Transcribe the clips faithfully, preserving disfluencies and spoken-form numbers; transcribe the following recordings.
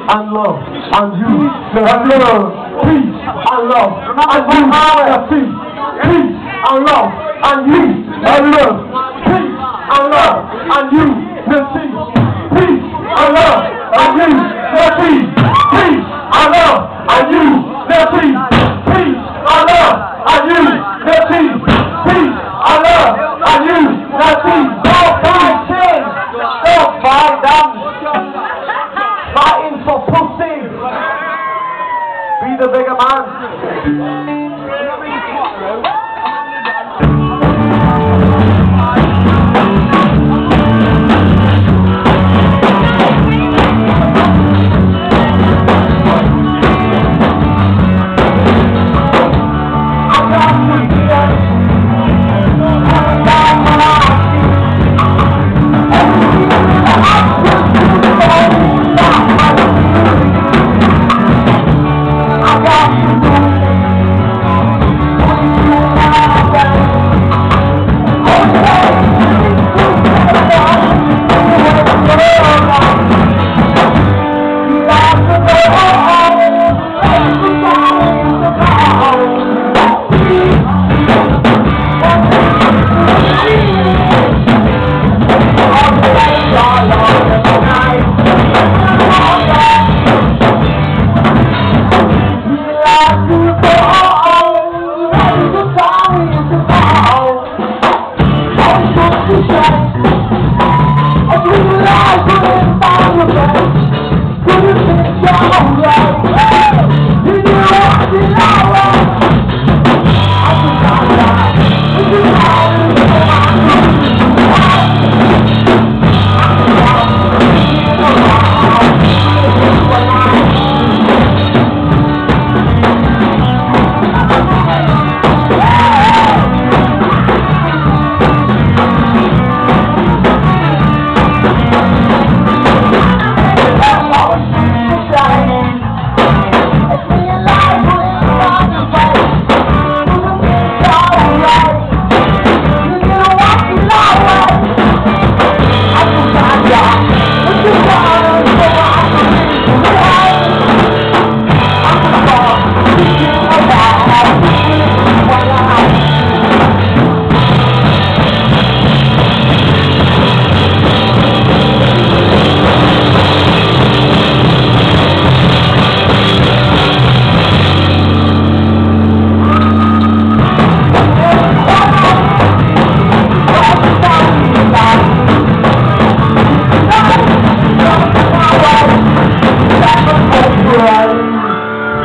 and love, and you, and love, peace and love, and you, and peace, peace and love, and you, and love, peace and love, and you, the peace, peace and love, and you, the peace, peace and love, and you, the peace, peace and love, and you, the peace, peace and love, and you, the peace. Don't fight, don't fight them. Fighting for Pussies. Be the bigger man.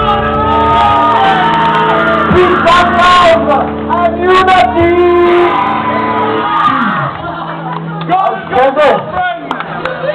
Peace and love and unity.